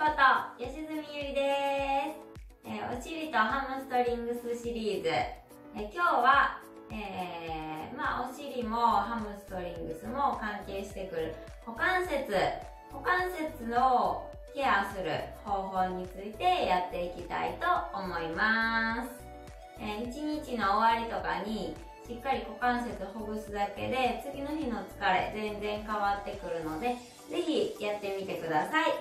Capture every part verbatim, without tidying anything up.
こと吉住ゆりです、えー、お尻とハムストリングスシリーズ、えー、今日は、えー、まあお尻もハムストリングスも関係してくる股関節股関節をケアする方法についてやっていきたいと思います。えー、一日の終わりとかにしっかり股関節ほぐすだけで次の日の疲れ全然変わってくるので、ぜひやってみてください。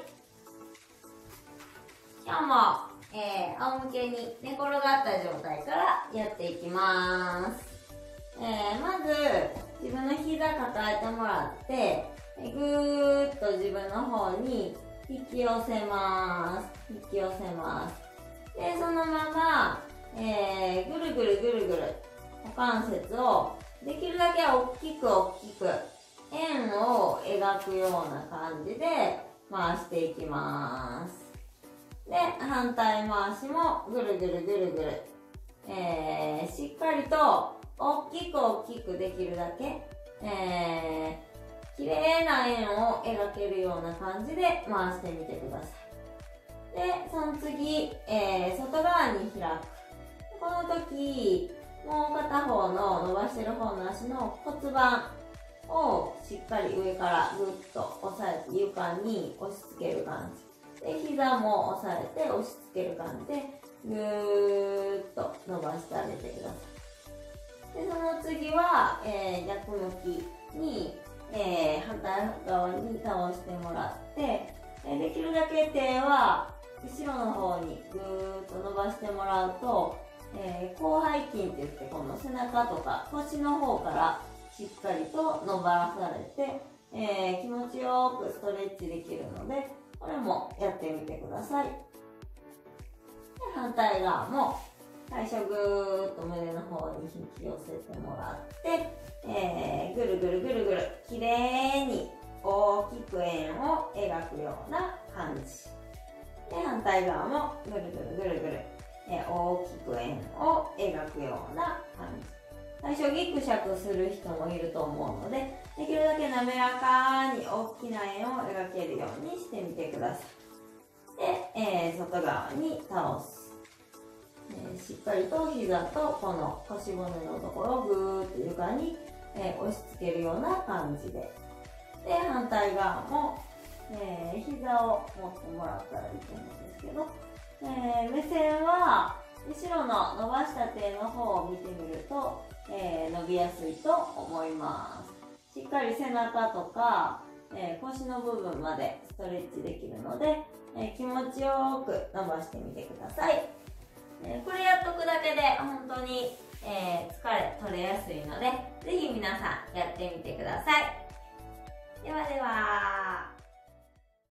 今日も、えー、仰向けに寝転がった状態からやっていきます。えー、まず自分の膝抱えてもらって、ぐーっと自分の方に引き寄せます。引き寄せます。で、そのまま、えー、ぐるぐるぐるぐる股関節をできるだけ大きく大きく円を描くような感じで回していきます。で、反対回しもぐるぐるぐるぐる、えー、しっかりと大きく大きくできるだけ、えー、綺麗な円を描けるような感じで回してみてください。で、その次、えー、外側に開く。この時、もう片方の伸ばしてる方の足の骨盤をしっかり上からぐっと押さえて床に押し付ける感じ。で、膝も押さえて押し付ける感じでぐーっと伸ばしてあげてください。で、その次は、えー、逆向きに、えー、反対側に倒してもらって、えー、できるだけ手は後ろの方にぐーっと伸ばしてもらうと、えー、広背筋って言ってこの背中とか腰の方からしっかりと伸ばされて、えー、気持ちよくストレッチできるので、これもやってみてください。で、反対側も最初ぐーっと胸の方に引き寄せてもらって、えー、ぐるぐるぐるぐるきれいに大きく円を描くような感じで、反対側もぐるぐるぐるぐる、えー、大きく円を描くような感じ。最初ギクシャクする人もいると思うので、できるだけ滑らかに大きな円を描けるようにしてみてください。で、えー、外側に倒す、えー、しっかりと膝とこの腰骨のところをぐーっと床に、えー、押し付けるような感じで、で、反対側も、えー、膝を持ってもらったらいいと思うんですけど、えー、目線は後ろの伸ばした手の方を見てみると、えー、伸びやすいと思います。しっかり背中とか、えー、腰の部分までストレッチできるので、えー、気持ちよく伸ばしてみてください。えー、これやっとくだけで本当に、えー、疲れ取れやすいので、ぜひ皆さんやってみてください。ではでは。